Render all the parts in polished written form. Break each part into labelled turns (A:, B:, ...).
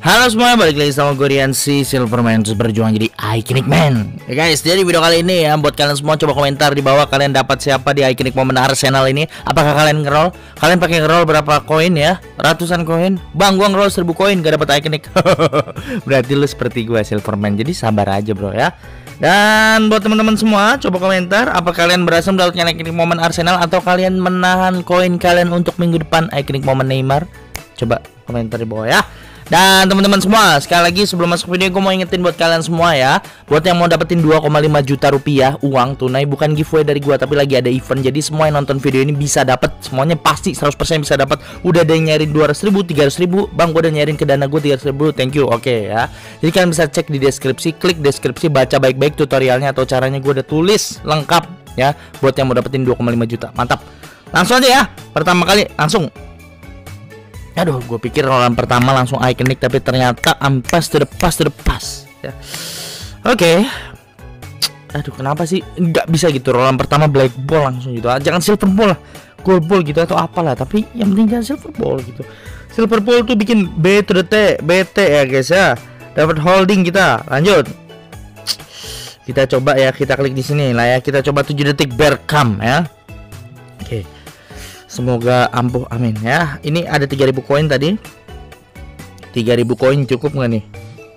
A: Halo semuanya, balik lagi sama gue Riansi Silverman, terus berjuang jadi Iconic Man. Ya guys, jadi video kali ini ya, buat kalian semua coba komentar di bawah kalian dapat siapa di Iconic Moment Arsenal ini. Apakah kalian ngeroll? Kalian pakai ngeroll berapa koin ya? Ratusan koin? Bang, gua ngeroll 1000 koin gak dapat Iconic. Berarti lu seperti gue Silverman, jadi sabar aja bro ya. Dan buat teman-teman semua, coba komentar apa kalian berhasil mendapatkan Iconic Moment Arsenal atau kalian menahan koin kalian untuk minggu depan Iconic Moment Neymar. Coba komentar di bawah ya. Dan teman-teman semua, sekali lagi sebelum masuk video gue mau ingetin buat kalian semua ya, buat yang mau dapetin 2,5 juta rupiah uang tunai, bukan giveaway dari gua tapi lagi ada event. Jadi semua yang nonton video ini bisa dapat, semuanya pasti 100% bisa dapat. Udah ada yang nyariin 200.000, 300.000, bang gua udah nyariin ke dana gue 300.000, thank you. Oke ya, jadi kalian bisa cek di deskripsi, klik deskripsi, baca baik-baik tutorialnya atau caranya gue udah tulis lengkap ya, buat yang mau dapetin 2,5 juta. Mantap, langsung aja ya, pertama kali langsung. Aduh, gue pikir rollan pertama langsung iconic, tapi ternyata ampas to the pass ya. Oke. Aduh, kenapa sih nggak bisa gitu rollan pertama black ball langsung gitu? Jangan silver ball lah, gold ball gitu atau apalah. Tapi yang penting jangan silver ball gitu. Silver ball tuh bikin B to the T, BT ya guys ya. Dapat holding kita. Lanjut. Kita coba ya, kita klik di sini lah ya. Kita coba 7 detik Bergkamp ya. Oke. Semoga ampuh, amin ya. Ini ada 3000 koin tadi. 3000 koin cukup nggak nih?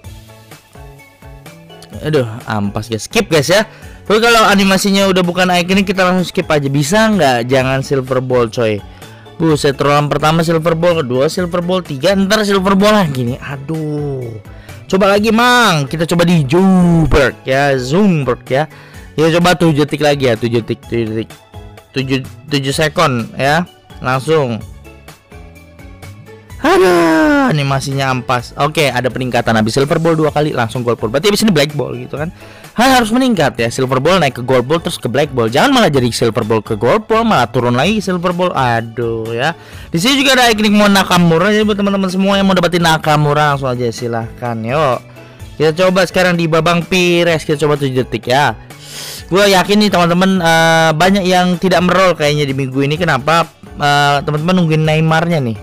A: Aduh, ampas guys. Skip guys ya. Tapi kalau animasinya udah bukan iconic, kita langsung skip aja. Bisa nggak? Jangan silver ball coy. Buset, rollan pertama silver ball, kedua silver ball, 3 ntar silver ball lagi nih. Aduh. Coba lagi mang. Kita coba di Zoomberg ya, Zoomberg ya. Ya coba 7 detik lagi ya, 7 detik. 7 sekon ya, langsung. Ada animasinya ampas. Oke, ada peningkatan habis silver ball 2 kali langsung gold ball. Berarti habis ini black ball gitu kan. Harus meningkat ya, silver ball naik ke gold ball terus ke black ball. Jangan malah jadi silver ball ke gold ball malah turun lagi silver ball. Aduh ya. Di sini juga ada iconic mau Nakamura. Jadi buat teman-teman semua yang mau dapetin Nakamura langsung aja silahkan. Yuk. Kita coba sekarang di Babang Pires, kita coba 7 detik ya. Gue yakin nih teman-teman banyak yang tidak merol kayaknya di minggu ini. Kenapa? Teman-teman nungguin Neymarnya nih.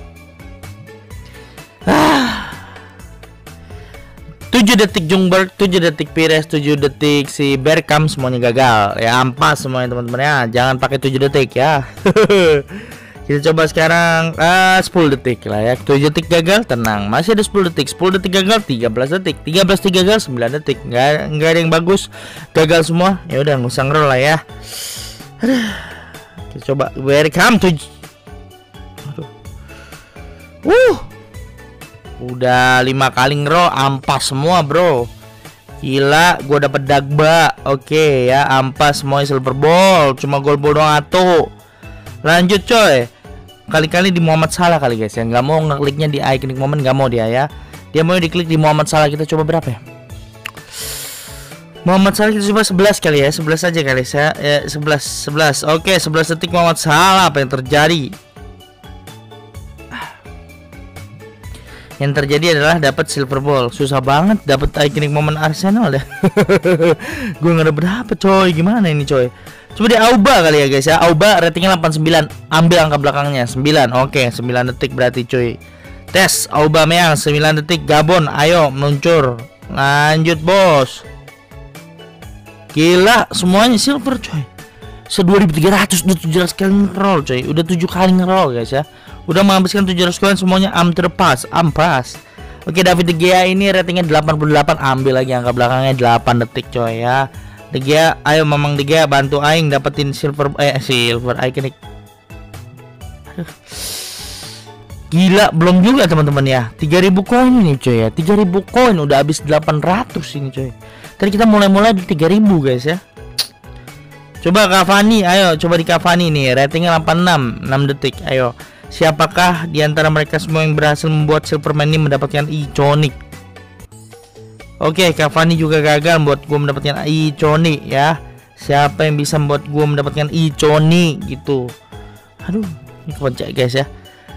A: 7 detik Jungberg, 7 detik Pires, 7 detik si Bergkamp, semuanya gagal. Ya ampas semuanya teman-teman ya. Jangan pakai 7 detik ya. Kita coba sekarang 10 detik lah ya. 7 detik gagal, tenang. Masih ada 10 detik. 10 detik gagal, 13 detik. 13 detik gagal, 9 detik. Nggak ada yang bagus. Gagal semua. Ya udah, nggak usah ngerol lah ya. Aduh. Kita coba Bergkamp 7. Aduh. Udah 5 kali ngerol, ampas semua, bro. Gila, gua dapet Dagba. Oke ya, ampas semuanya silver ball. Cuma gold ball doang atuh. Lanjut coy. Kali-kali di Muhammad Salah kali guys ya. Nggak mau ngekliknya di iconic moment, nggak mau dia ya. Dia mau diklik di Muhammad Salah. Kita coba berapa ya? Muhammad Salah kita coba 11 kali ya. 11 aja kali ya. 11. Oke, 11 detik Muhammad Salah. Apa yang terjadi? Yang terjadi adalah dapat silver ball. Susah banget dapat iconic moment Arsenal deh. Gue nggak dapet coy. Gimana ini coy? Coba di Auba kali ya guys ya. Auba ratingnya 89. Ambil angka belakangnya 9. Oke, 9 detik berarti cuy. Tes Aubameyang 9 detik. Gabon, ayo meluncur. Lanjut bos. Gila, semuanya silver coy. 2300 udah 700 kali ngeroll coy. Udah 7 kali ngeroll guys ya. Udah menghabiskan 700 koin semuanya ampas. Oke, David De Gea ini ratingnya 88. Ambil lagi angka belakangnya 8 detik coy ya. De Gea, ayo Mamang De Gea bantu aing dapetin silver iconic. Aduh. Gila, belum juga teman-teman ya. 3000 koin ini coy ya. 3000 koin udah habis 800 ini coy. Tadi kita mulai di 3000 guys ya. Coba Cavani, ayo coba di Cavani nih, ratingnya 86, 6 detik. Ayo. Siapakah di antara mereka semua yang berhasil membuat Silverman ini mendapatkan iconic? Oke, Cavani juga gagal membuat gue mendapatkan iconic ya. Siapa yang bisa membuat gue mendapatkan iconic gitu? Aduh, ini kocak guys ya.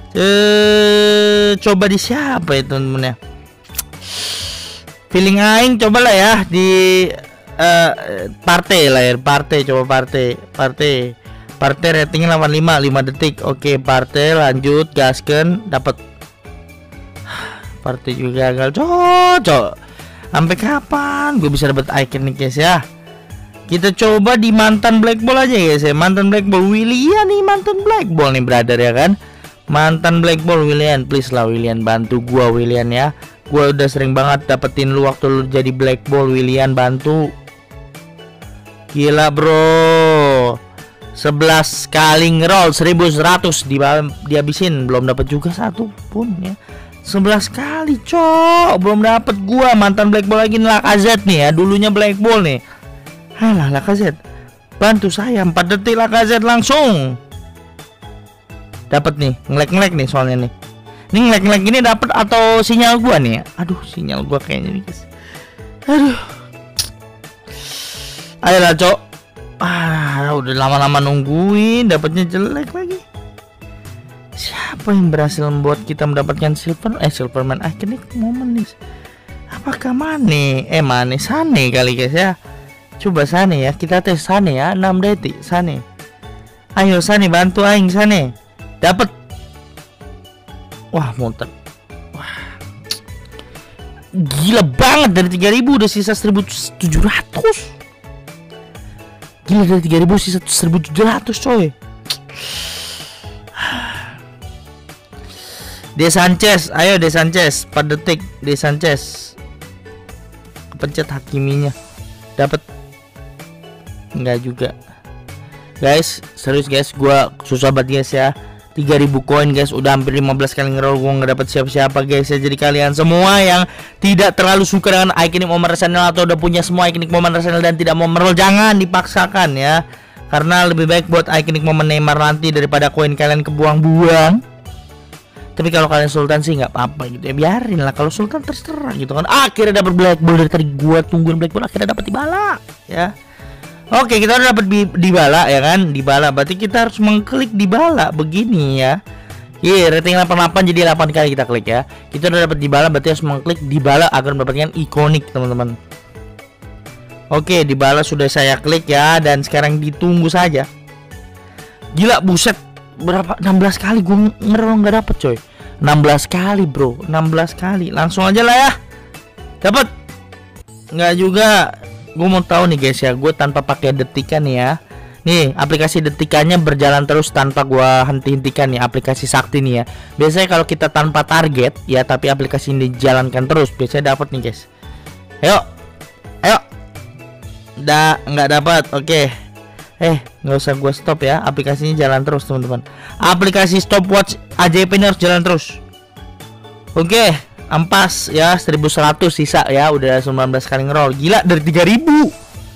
A: Coba di siapa ya temen-temen ya? Feeling aing cobalah ya di partai lah ya. Partai ratingnya 85, 5 detik. Oke, partai lanjut gasken dapat Party juga gagal, cocok. Sampai kapan gue bisa dapat icon nih guys ya? Kita coba di mantan black ball aja guys ya. Mantan black ball Willian nih, mantan black ball nih brother ya kan. Mantan black ball Willian, please lah Willian, bantu gua Willian ya. Gua udah sering banget dapetin lu waktu lu jadi black ball Willian, bantu. Gila bro. 11 kali ngeroll 1100 dihabisin, belum dapat juga satu pun ya. 11 kali cok, belum dapat gua. Mantan black ball lagi nih Lacazette nih ya, dulunya black ball nih. Halah Lacazette, bantu saya 4 detik Lacazette langsung. Dapat nih, ngelek-ngelek nih soalnya nih. Ini ngelek-ngelek ini dapat atau sinyal gua nih ya? Aduh, sinyal gua kayaknya nih guys. Aduh. Ayolah cok. Udah lama-lama nungguin, dapatnya jelek lagi. Siapa yang berhasil membuat kita mendapatkan Silverman Iconic Moment nih? Apakah Mane? Mane, Sane kali guys ya. Coba Sane ya, kita tes Sane ya, 6 detik Sane. Ayo Sane, bantu aing Sane. Dapat. Wah, muter. Wah. Gila banget, dari 3000 udah sisa 1700. Gila, dari 3000 sisa 1700 coy. De Sanchez, ayo De Sanchez, 4 detik De Sanchez. Kepencet Hakiminya. Dapat. Enggak juga. Guys, serius guys, gua susah banget guys ya. 3000 koin guys, udah hampir 15 kali ngeroll gua nggak dapat siapa-siapa guys ya. Jadi kalian semua yang tidak terlalu suka dengan Iconic Moment Arsenal atau udah punya semua Iconic Moment Arsenal dan tidak mau meroll, jangan dipaksakan ya. Karena lebih baik buat Iconic Moment Neymar nanti daripada koin kalian kebuang-buang. Tapi kalau kalian Sultan sih nggak apa-apa gitu ya, biarin lah. Kalau Sultan terserah gitu kan. Akhirnya dapat black ball, dari tadi gua tungguin black ball, akhirnya dapat Dybala ya. Oke, kita udah dapat Dybala ya kan. Dybala berarti kita harus mengklik Dybala begini ya. Rating 88 jadi 8 kali kita klik ya. Kita udah dapat Dybala, berarti harus mengklik Dybala agar mendapatkan ikonik teman-teman. Oke, Dybala sudah saya klik ya, dan sekarang ditunggu saja. Gila, buset. Berapa 16 kali gue ngeroll nggak dapet coy. 16 kali bro, 16 kali. Langsung aja lah ya. Dapat. Nggak juga. Gue mau tahu nih guys ya, gue tanpa pakai detikan nih ya. Nih, aplikasi detikannya berjalan terus tanpa gue henti-hentikan nih, aplikasi sakti nih ya. Biasanya kalau kita tanpa target ya, tapi aplikasi ini dijalankan terus, biasanya dapat nih guys. Ayo. Ayo. Nggak dapat. Oke. Nggak usah gue stop ya, aplikasinya jalan terus teman-teman. Aplikasi stopwatch ajaib ini harus jalan terus. Oke, ampas ya, 1100 sisa ya, udah 19 kali ngeroll. Gila, dari 3000.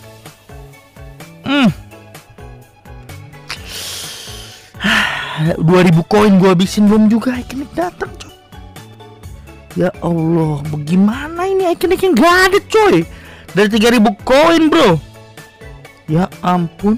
A: 2000 koin gue habisin, belum juga Iconic datang coy. Ya Allah, bagaimana ini Iconic yang gak ada coy. Dari 3000 koin bro. Ya ampun.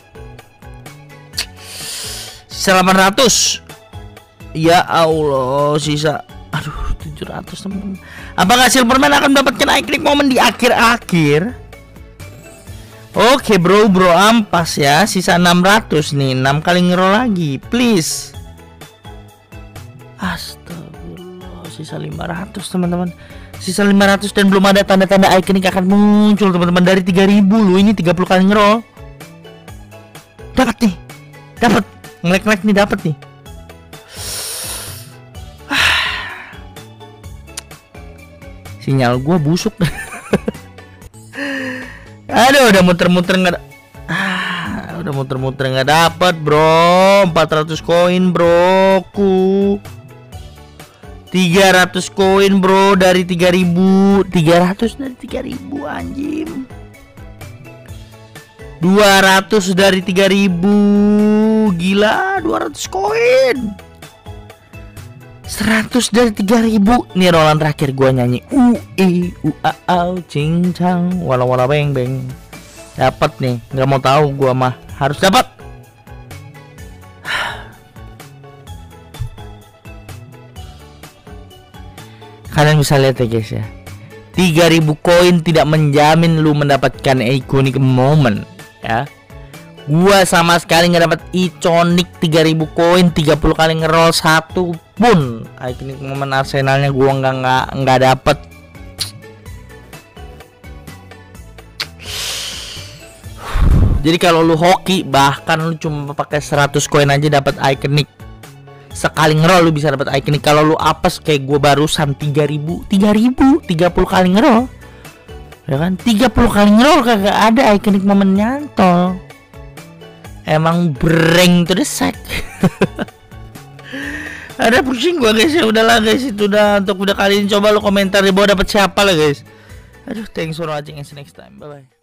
A: Sisa 800. Ya Allah, sisa. Aduh, 700 teman-teman. Apakah Silverman akan mendapatkan Iconic Moment di akhir-akhir? Oke bro, ampas ya. Sisa 600 nih, 6 kali ngeroll lagi, please. Astagfirullah, sisa 500 teman-teman. Sisa 500 dan belum ada tanda-tanda Iconic akan muncul teman-teman. Dari 3000 loh, ini 30 kali ngeroll. Dapat nih. Dapat. Ngelek-ngelek nih, dapat nih. Sinyal gua busuk. Aduh, udah muter-muter nggak. Udah muter-muter nggak dapat bro. 400 koin broku. 300 koin bro dari 3000. 300 dari 3000 anjing. 200 dari 3000. Gila, 200 koin. 100 dari 3000. Nih rollan terakhir gua nyanyi cincang wala wala beng beng. Dapat nih, nggak mau tahu gua mah harus dapat. Kalian bisa lihat ya guys ya, 3000 koin tidak menjamin lu mendapatkan Iconic Moment ya. Gua sama sekali nggak dapat iconic 3000 koin, 30 kali ngeroll satu pun iconic momen Arsenalnya gua nggak dapet. Jadi kalau lu hoki bahkan lu cuma pakai 100 koin aja dapat iconic. Sekali ngeroll lu bisa dapat iconic. Kalau lu apes kayak gua barusan 3000 30 kali ngeroll. Ya kan? 30 kali ngeroll kagak ada iconic momen nyantol. Emang breng to the sack. Ada pusing gua guys, ya udahlah guys, itu udah untuk video kali ini. Coba lu komentar di bawah dapat siapa lah guys. Aduh, thanks for watching, and see you next time. Bye bye.